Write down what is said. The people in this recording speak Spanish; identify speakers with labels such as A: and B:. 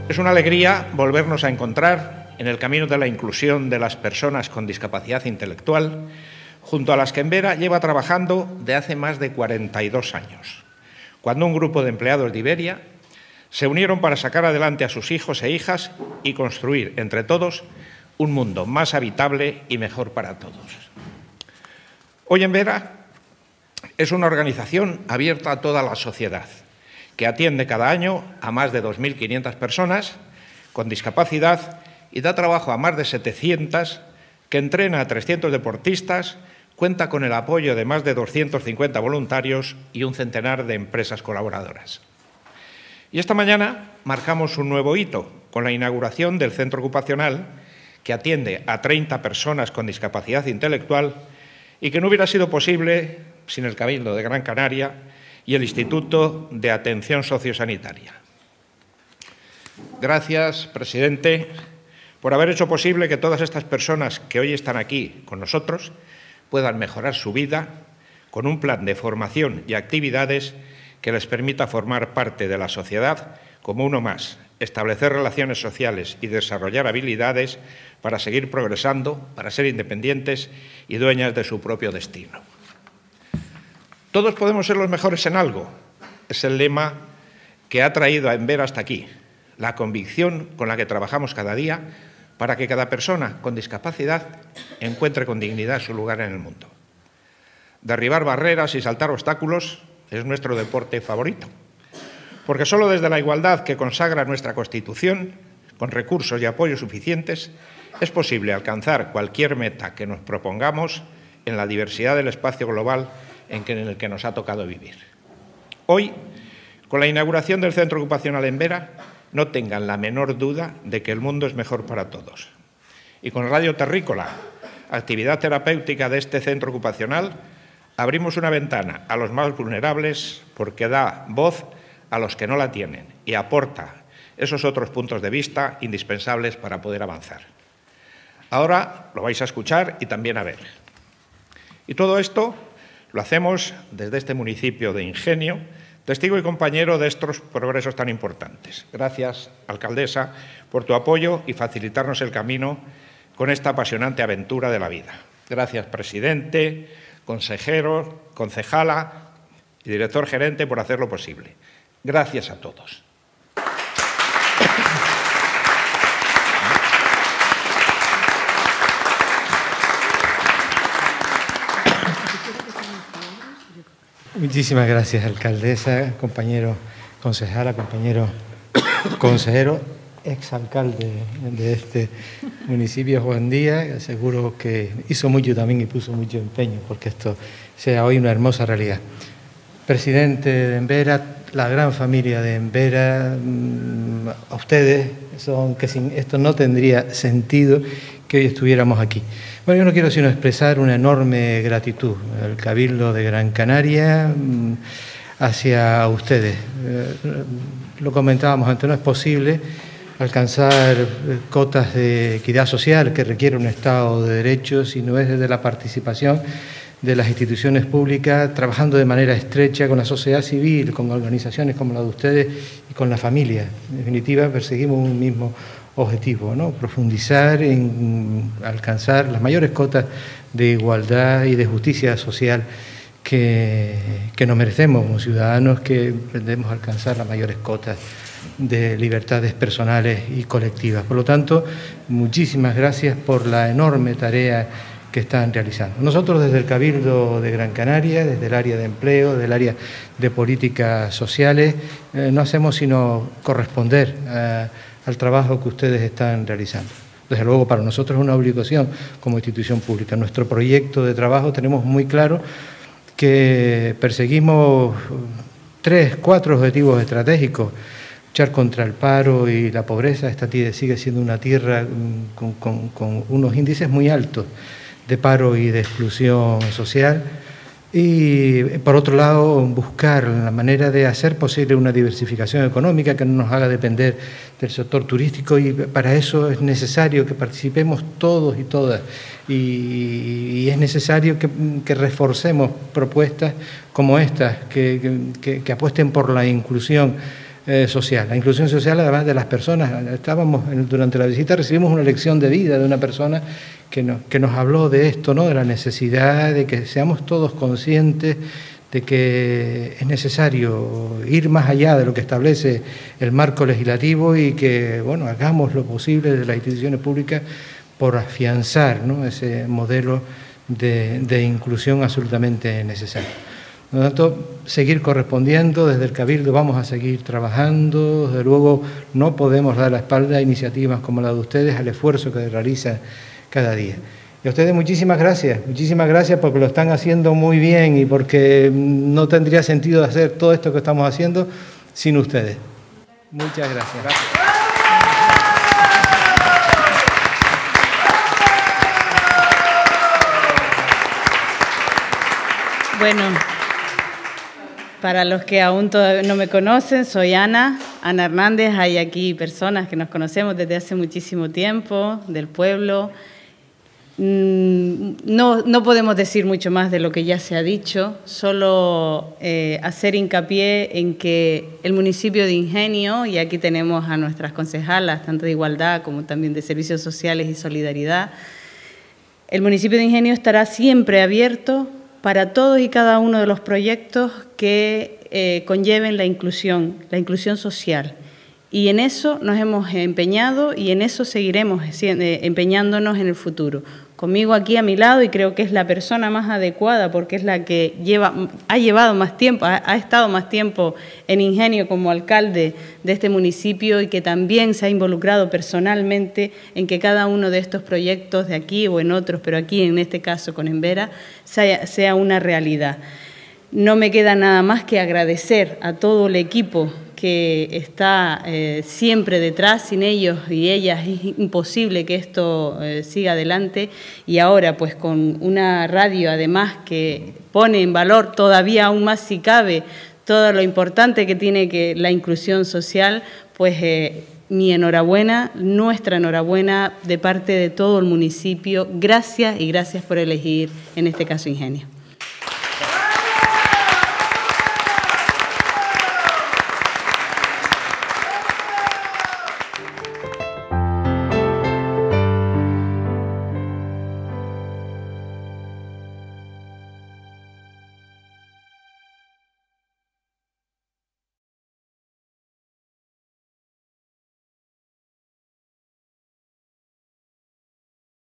A: Es una alegría volvernos a encontrar en el camino de la inclusión de las personas con discapacidad intelectual, junto a las que Envera lleva trabajando de hace más de 42 años, cuando un grupo de empleados de Iberia se unieron para sacar adelante a sus hijos e hijas y construir, entre todos, un mundo más habitable y mejor para todos. Hoy Envera es una organización abierta a toda la sociedad, que atiende cada año a más de 2.500 personas con discapacidad y da trabajo a más de 700, que entrena a 300 deportistas, cuenta con el apoyo de más de 250 voluntarios y un centenar de empresas colaboradoras. Y esta mañana marcamos un nuevo hito con la inauguración del centro ocupacional que atiende a 30 personas con discapacidad intelectual y que no hubiera sido posible sin el Cabildo de Gran Canaria y el Instituto de Atención Sociosanitaria. Gracias, presidente, por haber hecho posible que todas estas personas que hoy están aquí con nosotros puedan mejorar su vida con un plan de formación y actividades que les permita formar parte de la sociedad como uno más, establecer relaciones sociales y desarrollar habilidades para seguir progresando, para ser independientes y dueñas de su propio destino. Todos podemos ser los mejores en algo. Es el lema que ha traído a Envera hasta aquí, la convicción con la que trabajamos cada día para que cada persona con discapacidad encuentre con dignidad su lugar en el mundo. Derribar barreras y saltar obstáculos es nuestro deporte favorito, porque solo desde la igualdad que consagra nuestra Constitución, con recursos y apoyos suficientes, es posible alcanzar cualquier meta que nos propongamos en la diversidad del espacio global en el que nos ha tocado vivir. Hoy, con la inauguración del Centro Ocupacional Envera, no tengan la menor duda de que el mundo es mejor para todos. Y con Radio Terrícola, actividad terapéutica de este centro ocupacional, abrimos una ventana a los más vulnerables porque da voz a los que no la tienen y aporta esos otros puntos de vista indispensables para poder avanzar. Ahora lo vais a escuchar y también a ver. Y todo esto lo hacemos desde este municipio de Ingenio, testigo y compañero de estos progresos tan importantes. Gracias, alcaldesa, por tu apoyo y facilitarnos el camino con esta apasionante aventura de la vida. Gracias, presidente, consejero, concejala y director gerente por hacerlo posible. Gracias a todos.
B: Muchísimas gracias, alcaldesa, compañero concejala, compañero consejero, exalcalde de este municipio, Juan Díaz. Seguro que hizo mucho también y puso mucho empeño porque esto sea hoy una hermosa realidad. Presidente de Envera, la gran familia de Envera, a ustedes, que sin esto no tendría sentido que hoy estuviéramos aquí. Bueno, yo no quiero sino expresar una enorme gratitud al Cabildo de Gran Canaria hacia ustedes. Lo comentábamos antes, no es posible alcanzar cotas de equidad social que requiere un Estado de Derecho si no es desde la participación de las instituciones públicas, trabajando de manera estrecha con la sociedad civil, con organizaciones como la de ustedes y con la familia. En definitiva, perseguimos un mismo objetivo, ¿no? Profundizar en alcanzar las mayores cotas de igualdad y de justicia social que nos merecemos como ciudadanos, que pretendemos alcanzar las mayores cotas de libertades personales y colectivas. Por lo tanto, muchísimas gracias por la enorme tarea que están realizando. Nosotros desde el Cabildo de Gran Canaria, desde el área de empleo, desde el área de políticas sociales, no hacemos sino corresponder al trabajo que ustedes están realizando. Desde luego, para nosotros es una obligación como institución pública. Nuestro proyecto de trabajo tenemos muy claro que perseguimos 3, 4 objetivos estratégicos: luchar contra el paro y la pobreza. Esta sigue siendo una tierra con unos índices muy altos de paro y de exclusión social. Y, por otro lado, buscar la manera de hacer posible una diversificación económica que no nos haga depender del sector turístico, y para eso es necesario que participemos todos y todas, y es necesario que reforcemos propuestas como estas, que apuesten por la inclusión social. La inclusión social, además de las personas, durante la visita recibimos una lección de vida de una persona que nos habló de esto, ¿no? De la necesidad de que seamos todos conscientes de que es necesario ir más allá de lo que establece el marco legislativo y que, bueno, hagamos lo posible desde las instituciones públicas por afianzar, ¿no? Ese modelo de inclusión absolutamente necesario. Por lo tanto, seguir correspondiendo, desde el Cabildo vamos a seguir trabajando, desde luego no podemos dar la espalda a iniciativas como la de ustedes, al esfuerzo que realizan cada día. Y a ustedes muchísimas gracias porque lo están haciendo muy bien y porque no tendría sentido hacer todo esto que estamos haciendo sin ustedes. Muchas gracias.
C: Bueno, para los que aún todavía no me conocen, soy Ana Hernández. Hay aquí personas que nos conocemos desde hace muchísimo tiempo, del pueblo. No podemos decir mucho más de lo que ya se ha dicho, solo hacer hincapié en que el municipio de Ingenio, y aquí tenemos a nuestras concejalas, tanto de Igualdad como también de Servicios Sociales y Solidaridad, el municipio de Ingenio estará siempre abierto para todos y cada uno de los proyectos que conlleven la inclusión social. Y en eso nos hemos empeñado y en eso seguiremos empeñándonos en el futuro. Conmigo aquí a mi lado, y creo que es la persona más adecuada porque es la que ha llevado más tiempo, ha estado más tiempo en Ingenio como alcalde de este municipio y que también se ha involucrado personalmente en que cada uno de estos proyectos de aquí o en otros, pero aquí en este caso con Envera, sea una realidad. No me queda nada más que agradecer a todo el equipo que está siempre detrás. Sin ellos y ellas es imposible que esto siga adelante, y ahora pues con una radio además que pone en valor todavía aún más si cabe todo lo importante que tiene la inclusión social, pues mi enhorabuena, nuestra enhorabuena de parte de todo el municipio. Gracias y gracias por elegir en este caso Ingenio.